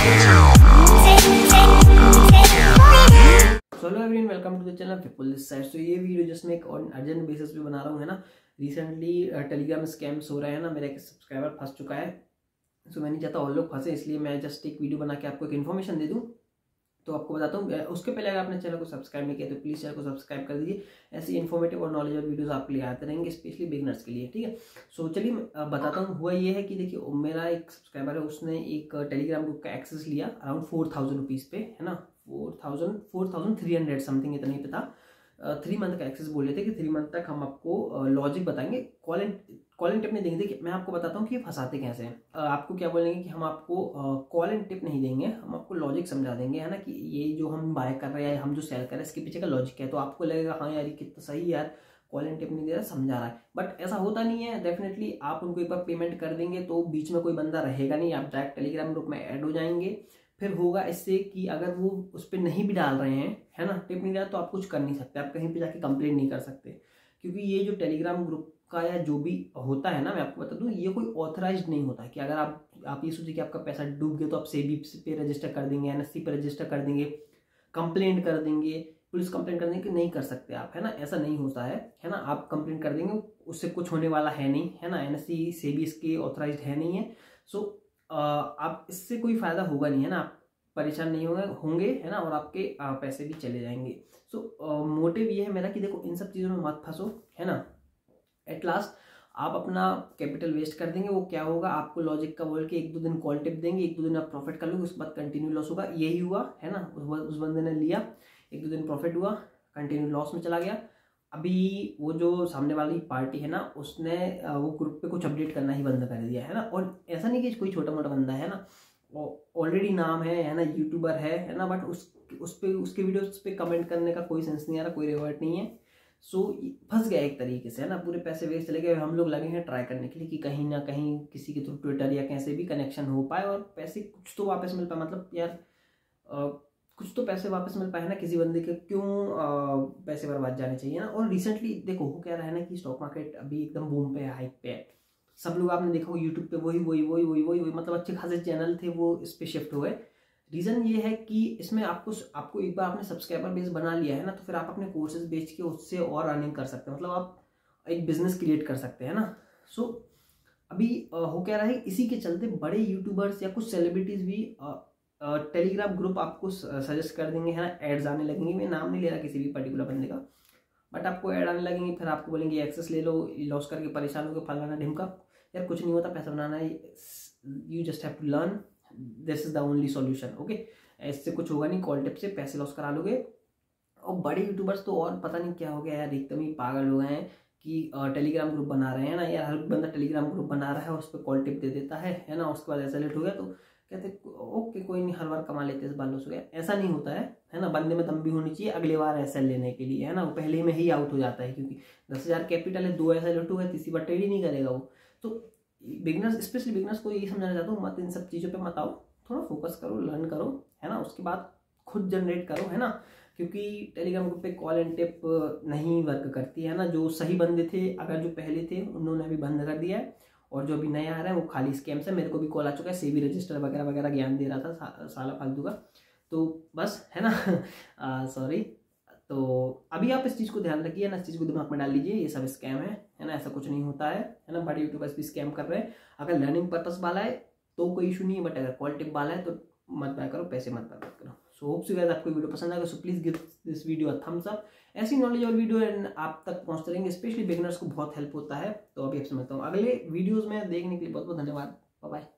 Hello everyone, welcome to the channel Vipul this side. तो ये video just मैं एक अर्जेंट बेसिस पे बना रहा हूँ, है ना। रिसेंटली टेलीग्राम स्कैम्स हो रहे हैं ना, मेरा एक सब्सक्राइबर फंस चुका है। सो मैं नहीं चाहता और लोग फंसे, इसलिए मैं जस्ट एक वीडियो बना के आपको एक इन्फॉर्मेशन दे दूँ। तो आपको बताता हूँ, उसके पहले अगर आपने चैनल को सब्सक्राइब नहीं किया तो प्लीज़ चैनल को सब्सक्राइब कर दीजिए। ऐसी इन्फॉर्मेटिव और नॉलेजेबल वीडियोस आपके लिए आते रहेंगे, स्पेशली बिगनर्स के लिए, ठीक है। सो चलिए बताता हूँ। हुआ ये है कि देखिए, मेरा एक सब्सक्राइबर है, उसने एक टेलीग्राम ग्रुप का एक्सेस लिया अराउंड 4000 रुपीज़ पे, है ना। 4300 समथिंग, इतना ही पता। 3 मंथ का एक्सेस बोल रहे थे कि 3 मंथ तक हम आपको लॉजिक बताएंगे, कॉल एंड टिप नहीं देंगे। देखिए मैं आपको बताता हूँ कि ये फंसाते कैसे हैं। आपको क्या बोलेंगे कि हम आपको कॉल एंड टिप नहीं देंगे, हम आपको लॉजिक समझा देंगे, है ना, कि ये जो हम बाय कर रहे हैं या हम जो सेल कर रहे हैं इसके पीछे का लॉजिक क्या है। तो आपको लगेगा हाँ यार ये कितना सही यार, कॉल एंड टिप नहीं दे रहा, समझा रहा है। बट ऐसा होता नहीं है। डेफिनेटली आप उनको एक बार पेमेंट कर देंगे तो बीच में कोई बंदा रहेगा नहीं, आप डायरेक्ट टेलीग्राम ग्रुप में ऐड हो जाएंगे। फिर होगा इससे कि अगर वो उस पर नहीं भी डाल रहे हैं, है ना, टिप नहीं डाल, तो आप कुछ कर नहीं सकते, आप कहीं पे जाके कंप्लेन नहीं कर सकते। क्योंकि ये जो टेलीग्राम ग्रुप का या जो भी होता है ना, मैं आपको बता दूं, ये कोई ऑथराइज्ड नहीं होता है कि अगर आप ये सोचिए कि आपका पैसा डूब गया तो आप सेबी पे रजिस्टर कर देंगे, एनएससी पे रजिस्टर कर देंगे, कंप्लेंट कर देंगे, पुलिस कंप्लेंट कर देंगे। नहीं कर सकते आप, है ना, ऐसा नहीं होता है ना। आप कंप्लेंट कर देंगे, उससे कुछ होने वाला है नहीं, है ना। एनएससी सेबी इसके ऑथराइज्ड है नहीं है। सो आप इससे कोई फायदा होगा नहीं, है ना। आप परेशान नहीं होंगे, है ना, और आपके पैसे भी चले जाएंगे। सो मोटिव ये है मेरा कि देखो, इन सब चीज़ों में मत फंसो, है ना। एट लास्ट आप अपना कैपिटल वेस्ट कर देंगे। वो क्या होगा, आपको लॉजिक का बोल के 1-2 दिन कॉल टिप देंगे, 1-2 दिन आप प्रॉफिट कर लोगे, उसके बाद कंटिन्यू लॉस होगा। यही हुआ, है ना। उस बंदे ने लिया, 1-2 दिन प्रॉफिट हुआ, कंटिन्यू लॉस में चला गया। अभी वो जो सामने वाली पार्टी है ना, उसने वो ग्रुप पे कुछ अपडेट करना ही बंद कर दिया, है ना। और ऐसा नहीं कि कोई छोटा मोटा बंदा है ना, ऑलरेडी नाम है ना, यूट्यूबर है ना, बट उस पे उसके वीडियोस पे कमेंट करने का कोई सेंस नहीं आ रहा, कोई रिवर्ट नहीं है। सो फंस गया एक तरीके से, है ना। पूरे पैसे वेस्ट चले गए। हम लोग लगे हैं ट्राई करने के लिए कि कहीं ना कहीं किसी के थ्रू ट्विटर या कैसे भी कनेक्शन हो पाए और पैसे कुछ तो वापस मिल पाए। मतलब यार कुछ तो पैसे वापस मिल पाए, ना। किसी बंदे के क्यों पैसे बर्बाद जाने चाहिए ना। और रिसेंटली देखो हो क्या रहा है ना, कि स्टॉक मार्केट अभी एकदम बूम पे है, हाइक पे है। सब लोग आपने देखा हो यूट्यूब पे वही मतलब अच्छे खासे चैनल थे वो इस पे शिफ्ट हुए। रीजन ये है कि इसमें आपको एक बार आपने सब्सक्राइबर बेस बना लिया है ना, तो फिर आप अपने कोर्सेज बेच के उससे और अर्निंग कर सकते हैं। मतलब आप एक बिजनेस क्रिएट कर सकते हैं ना। सो अभी हो क्या रहा है, इसी के चलते बड़े यूट्यूबर्स या कुछ सेलिब्रिटीज भी टेलीग्राम ग्रुप आपको सजेस्ट कर देंगे, है ना। एड्स आने लगेंगे। मैं नाम नहीं ले रहा किसी भी पर्टिकुलर बंदे का, बट आपको ऐड आने लगेंगे। फिर आपको बोलेंगे एक्सेस ले लो, लॉस करके परेशान होकर फलाना ढिमका। यार कुछ नहीं होता, पैसा बनाना है, you just have to learn, this is the only solution, okay. इससे कुछ होगा नहीं, कॉल टिप से पैसे लॉस करा लोगे। और बड़े यूट्यूबर्स तो और पता नहीं क्या हो गया यार, एकदम ही पागल हो गए हैं कि टेलीग्राम ग्रुप बना रहे हैं ना यार। हर बंदा टेलीग्राम ग्रुप बना रहा है, उस पर कॉल टिप दे देता है ना। उसके बाद ऐसा लेट हो गया तो कहते ओके कोई नहीं, हर बार कमा लेते, इस बार लॉस हो गया। ऐसा नहीं होता है ना। बंदे में दम भी होनी चाहिए अगले बार एसएल लेने के लिए, है ना। वो पहले में ही आउट हो जाता है, क्योंकि 10,000 कैपिटल है, 2 ऐसा लेट हो गया, तीसरी बार ट्रेड ही नहीं करेगा वो। तो बिगनर्स, स्पेशली बिगनर्स को यही समझाना चाहता हूँ, मत इन सब चीज़ों पे मत आओ, थोड़ा फोकस करो, लर्न करो, है ना। उसके बाद खुद जनरेट करो, है ना। क्योंकि टेलीग्राम ग्रुप पे कॉल एंड टिप नहीं वर्क करती है ना। जो सही बंदे थे, अगर जो पहले थे उन्होंने अभी बंद कर दिया है, और जो अभी नया आ रहा है वो खाली स्कैम से। मेरे को भी कॉल आ चुका है, सेबी रजिस्टर वगैरह वगैरह ज्ञान दे रहा था साला फालतू का। तो बस, है ना। सॉरी। तो अभी आप इस चीज़ को ध्यान रखिए ना, इस चीज़ को दिमाग में डाल लीजिए, ये सब स्कैम है ना। ऐसा कुछ नहीं होता है ना। बड़े यूट्यूबर्स भी स्कैम कर रहे हैं। अगर लर्निंग पर्पस वाला है तो कोई इशू नहीं है, बट अगर कॉल टिप वाला है तो मत बाय करो, पैसे मत बर्बाद करो। सो होप सो गाइस आपको वीडियो पसंद आएगा। So please give this video a thumbs up. ऐसी नॉलेज और वीडियो आप तक पहुंचते रहेंगे, स्पेशली बिगिनर्स को बहुत हेल्प होता है। तो अभी आपसे मिलता हूँ अगले वीडियोज में, देखने के लिए बहुत बहुत धन्यवाद। Bye bye.